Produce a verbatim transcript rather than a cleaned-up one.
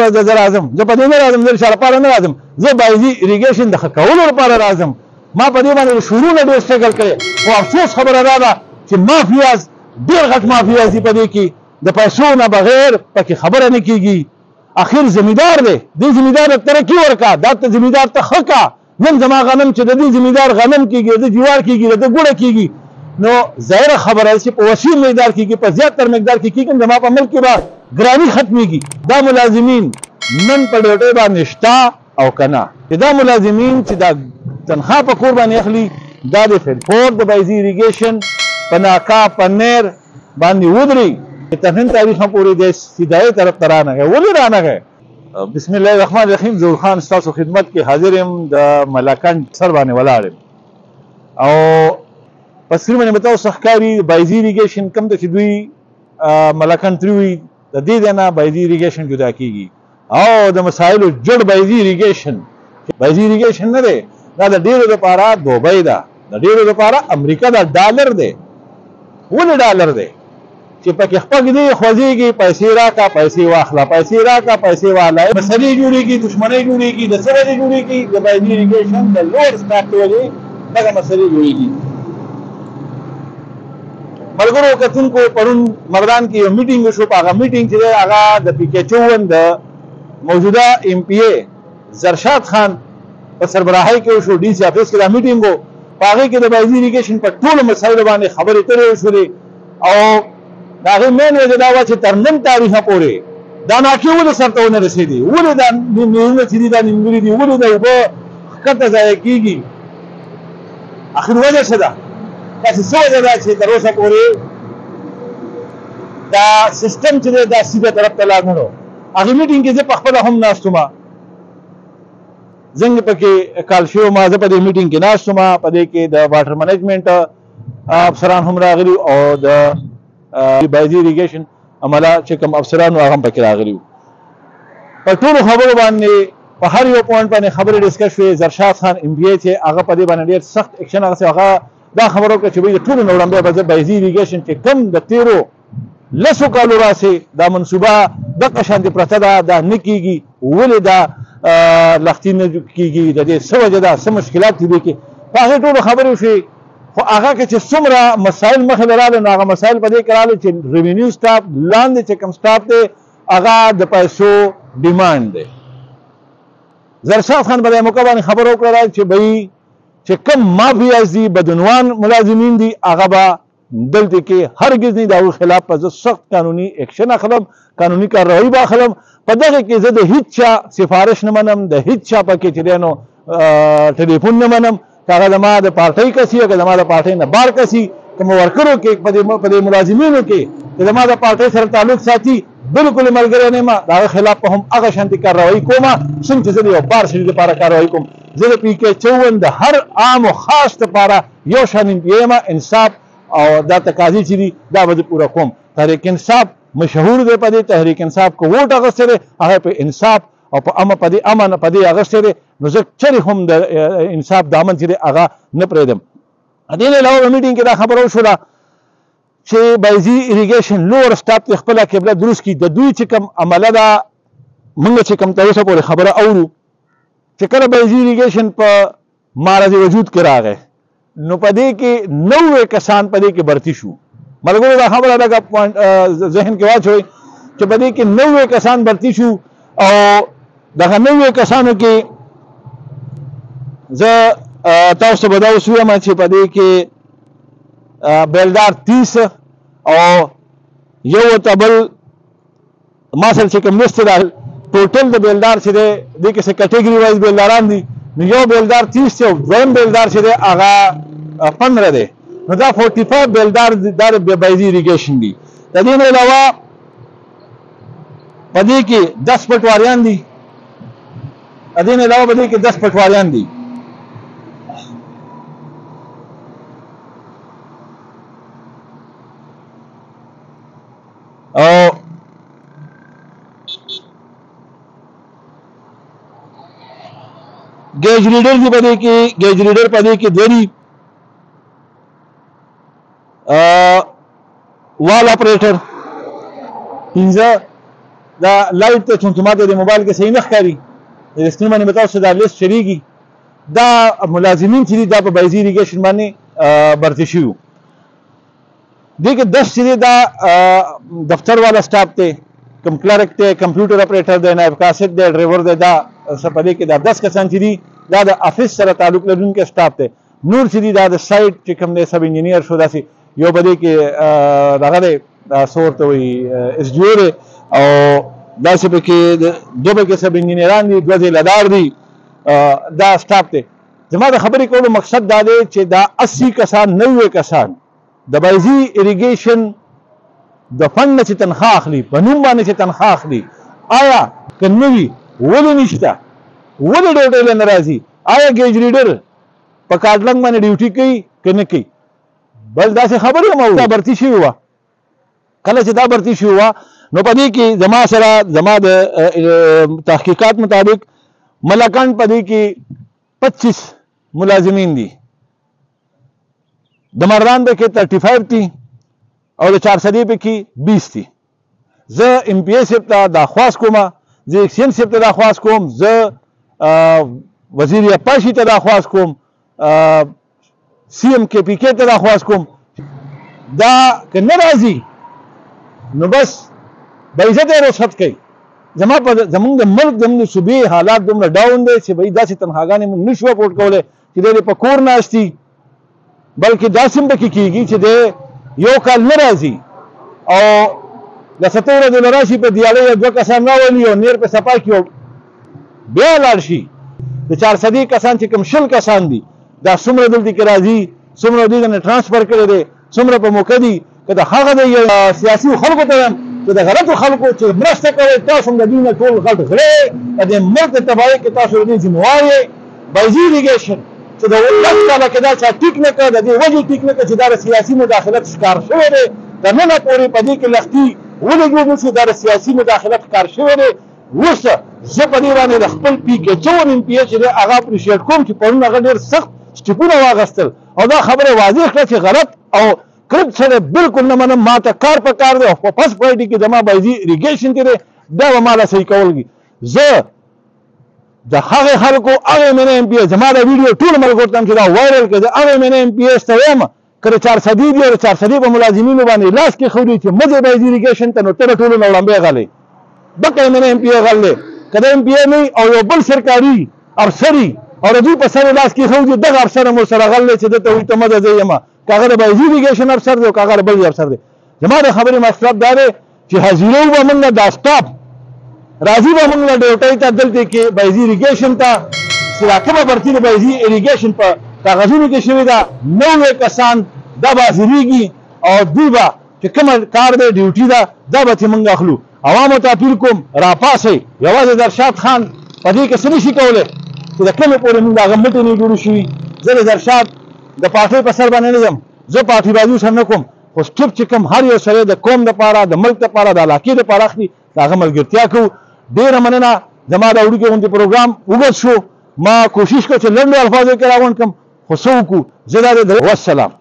ورځ زه راځم، زه په دې نه راځم، زه د چا لپاره نه راځم، زه بایزي اریګیشن د ښه کولو لپاره راځم. ما په دې باندې شروع نه ډېر سټرګل کړی، خو افسوس خبره دا ده چې مافیاز ډېر غټ مافیاز دي په دې کې، د پیسو نه بغیر پکې خبره نه کېږي. اخر زمیندار دی، دې زمیندار ته ترقي ورکړه، دا ته زمیندار ته ښه کړه. نن زما غنم چې د دې زمیندار غنم کېږي، د جوار کېږي، د ګوړه کېږي، نو ظاهره خبره ده چې په وسیع مقدار کېږي، په زیاتر مقدار کې کېږي، زما په ملک کې به ګراني ختمېږي. دا ملازمین نن په ډیوټۍ باندې شته او که نه، چې دا ملازمین چې دا تنخوا په کور باندې اخلي، دا د فیلپورټ د بایزي اریګیشن په ناکا په نیر باندې ودرېږي، تر نن تاریخه پورې د سیدایي طرف ته رانغی. ولې رانغی؟ بسم الله الرحمن الرحیم. ظهور خان ستاسو خدمت کې حاضر یم، د ملاکنډ سر باندې ولاړ یم او په سکرین باندې به تاسو ښکاري بایزي اریګیشن کوم ته چې دوی ملاکنډ ترې وي، د دې ځای نه بایزي اریګیشن جدا کېږي او د مسایلو جوړ بایزي اریګیشن بایزي اریګیشن نه دی، دا د ډېرو لپاره دوبۍ ده، د ډېرو لپاره امریکا ده، ډالر دی. ولې ډالر دی؟ چې پکې خپل دی خوځېږي، پیسې راکړه، پیسې واخله، پیسې راکړه، پیسې واخله، مسلې جوړېږي، دښمنۍ جوړېږي، د څه وجې جوړېږي؟ د بایزي اریګیشن د لوړ سټاک په وجې دغه مسلې جوړېږي. ملګرو کتونکو، پرون مردان کې یو میټینګ وشو، په هغه میټینګ چې دی هغه د پي کے چوون د موجوده ایم پی اے زرشاد خان په سربراهۍ کې وشو، ډي سي افیس کې دا میټینګ و. په هغې کې د بایزي اریګیشن په ټولو مسایلو باندې خبرې اترې وشولې او د هغې مین وجه دا وه چې تر نن تاریخه پورې دا ناکې ولې سرته ونه رسېدي؟ ولې دا نیمونه چې دي دا نیمګړي دي؟ ولې د اوبه ښکته ضایع کېږي؟ اخر وجه څه ده؟ داسې څه وجه ده چې تر اوسه پورې دا سیسټم چې دی دا سیده طرف ته لاړ نه نو. هغې میټینګ کې زه پخپله هم ناست وم، زنګ پکې کال شوی وم، زه په دې میټینګ کې ناست وم. په دې کې د واټر منیجمنټ افسران هم راغلي او د بایزي اریګیشن عمله چې کوم افسران وو هغه هم پکې راغلي وو. په ټولو خبرو باندې په هر یو پوینټ باندې خبرې ډسکس شوې. زرشاد خان ایم پی اے چې هغه په دې باندې ډېر سخت اکشن اخیستی، هغه دا خبره وکړه چې بهي د ټولو نه وړاندې به زه بایزي اریګیشن چې کوم د تېرو لسو کالو راسې دا منصوبه دغه شانتې پرته ده، دا نه کېږي. ولې دا لښتي نه کېږي؟ د دې څه وجه ده؟ څه مشکلات دي دې کې؟ په هغې ټولو خبرې وشوې. خو هغه کې چې څومره مسایل مخې ته راغلل، نو هغه مسایل په دې کې راغلل چې ریونیو سټاف لاندې چې کوم سټاف دی هغه د پیسو ډیمانډ دی. زرشاد خان په دې موقع باندې خبره وکړه چې بهي چې کوم مافیاز دي، بدعنوان ملازمین دي، هغه به دلته کې هرګز نه د هغوی خلاف به زه سخت قانوني اکشن اخلم، قانوني کارروایي به اخلم. په دغه کې زه د هېڅ چا سفارش نه منم، د هېڅ چا پکې چې دی نو ټلیفون نه منم، که هغه زما د پارټۍ کسي یا که زما د پارټۍ نه بار کسي، که مو ورکرو کې په دې ملازمینو کې چې زما د پارټۍ سره تعلق ساتي، بالکل ملګری نه یم، د هغه خلاف به هم هغه شانتې کارروایي کومه څنګه چې زه د یو بار سړي لپاره کارروایي کوم. زه د پي کے چوون د هر عام او خاص لپاره یو شان ایم پي اے یم. انصاف او دا تقاضي چې دي دا به زه پوره کوم. تحریک انصاف مشهور دی په دې، تحریک انصاف کو ووټ اخیستی دی، هغه په انصاف او په امن په دې امن په دې اخیستی دی، نو زه چرې هم د انصاف دامن چې دی هغه نه پرېږدم. دې نه علاوه په میټینګ کې دا خبره وشوله چې بایزي اریګیشن لوړ سټاف ته خپله قبله دروست کړي. د دوی چې کوم عمله ده، موږ چې کوم تر اوسه پورې خبره اورو چې کله بایزي اریګیشن په معرض وجود کې راغی، نو په دې کې نوې کسان په دې کې برتي شو. ملګرو دا خبره لږه ذهن کې واچوئ چې په دې کې نوې کسان برتي شو او دغه نوې کسانو کې زه تاسو ته به دا اوس ووایم چې په دې کې بیلدار تیس او یو ورته بل ما سره چې کوم لست دی، ټوټل د بیلدار چې دی دې کې څه کټګري وایز بیلداران دي، نو یو بیلدار تیس دی او دویم بیلدار چې دی هغه پندره دی، نو دا فورټي فایو بیلدار دا د بایزي اریګیشن دي. د دې نه علاوه په دې کې دس پټواریان دي، د دې نه علاوه په دې کې دس پټواریان دي. او گیج ریډر دی په دې کې، گیج ریډر په دې کې دوه دي، وال اپریټر پنځه، دا لایټ ته چونکې ماته د موبایل کې صحیح نه ښکاري د سکرین باندې به تاسو دا لیست شریږي دا ملازمین چې دي دا په بایزي اریګیشن باندې برتي شوي دې کې دس چې دی دا دفتر والا سټاف دی کم کلرک دی کمپیوټر اپریټر دی نایب کاسټ دی ډرایور دی دا څه په دې کې دا دس کسان چې دي دا د افیس سره تعلق لرونکی سټاف دی نور چې دي دا د سایټ چې کوم دی سب انجینیر شو داسې یو په دې کې دغه دی څه ورته وایي ایس ډي او دی او داسې پکې دوه پکې سب انجینیران دي دوه ځیلهدار دي دا سټاف دی زما د خبرې کولو مقصد دا دی چې دا اسی کسان نوي کسان د بایزي اریګیشن د فند نه چې تنخواه اخلي په نوم باندې چې تنخواه اخلي آیا که نه وي ولې نشته ولې ډیوټۍ له نه راځي آیا ګیج ریډر په کارډلنګ باندې ډیوټي کوي که نه کوي بل داسې خبرې هم دا برتي شوې وه کله چې دا برتي شوې وه نو په دې کې زما سره زما د تحقیقات مطابق ملکنډ په دې کې پچیس ملازمین دي د مردان پکې تھرٹی فائیو دي او د چارسدي پکې بیس دي زه ایم پی اے صاحب ته درخواست کوم زه ایکسچینج صاحب ته درخواست کوم زه وزیر اپاشي ته درخواست کوم سی ایم کے پی کے ته درخواست کوم دا که نه راځي نو بس به عزت یې رخصت کوي زما په زمونږ د ملک زموږ د صوبې حالات دومره ډاون دی چې بهي داسې تنخواګانې موږ نشو افورډ کولی چې دی په کور ناست دي بلکې داسې هم پکې کېږي چې دی یو کال نه راځي او د ستو ورځو نه راشي په دیاړۍ دوه کسان راولي او نیر په صفا کړي او بیا لاړ شي د چارسدي کسان چې کوم شل کسان دي دا څومره دلته کې راځي څومره دوی نه ټرانسفر کړی دی څومره په موقع دي که د هغه د سیاسي خلکو ته یم چې د غلطو خلکو چې مرسته کوئ تاسو هم د دوی نه ټول غټ غړی د دې ملک د تباهۍ کې تاسو د دې ذمهوار یې بایزي اریګیشن چې د لس کاله کې دا چا ټیک نه کړ د دې وجې ټیک نه کړ چې دا د سیاسي مداخلت ښکار شوی دی تر ننه پورې په دې کې لښتي ولې جوړ نه شي دا د سیاسي مداخلت ښکار شوی دی اوس زه په دې باندې د خپل پي کې څو ایم پي اے چې دی هغه اپریشیټ کوم چې پرون هغه ډېر سخت سټیپونه واخیستل او دا خبره واضح کړه چې غلط او کرب سره بالکل نه منم ما ته کار په کار دی او په فسټ پرایورټي کې زما بایزي اریګیشن کې دی دا به ما له صحیح کول دي زه د هغې خلکو هغې مینه ایم پي اے زما دا ویډیو ټولو ملګرو ته چې دا وایرل کړي زه هغې مینه ایم پي اے ته وایم که د چارسدي دي او د چارسدي په ملازمینو باندې لاس کېښودي چې مه ځئ بایزي اریګیشن ته نو ته د ټولو نه وړاندې غلی دقه یې مینه ایم پي اے غل دی که د ایم پي اے نه او یو بل سرکاري افسري او د دوی په سر یې لاس کېښودي دغه افسر هم ورسره غل دی چې ده ته وایي ته مه ځه زه یم که هغه د بایزي اریګیشن افسر دی او که هغه د بل افسر دی زما د خبرې مطلب دا دی چې حاضرو به موږ دا سټاپ راځي به موږ ډیوټۍ ته دلته کې بایزي اریګیشن ته چې دا کومه برتي د بایزي اریګیشن په کاغذونو کې شوې ده نوي کسان دا به حاضرېږي او دوی به چې کومه کار دی ډیوټي ده دا به چې موږ اخلو عوامو ته اپیل کوم راپاسئ یوازې درشاد خان په دې کې څه نشي کولی چې د کومې پورې موږ د هغه مټې نه جوړې شوي زه د درشاد د پارټۍ په سر باندې نه یم زه پارټي بازي سر نه کوم خو سټیپ چې کوم هر یو سړی د قوم دپاره د ملک دپاره د علاقې دپاره اخلي د هغه ملګرتیا کوو ډېره مننه زما د وړوکې غوندې پروګرام اوږد شو ما کوشش کوم چې لنډو الفاظو کې راغونډ کړم خو څه وکړو زه دا د والسلام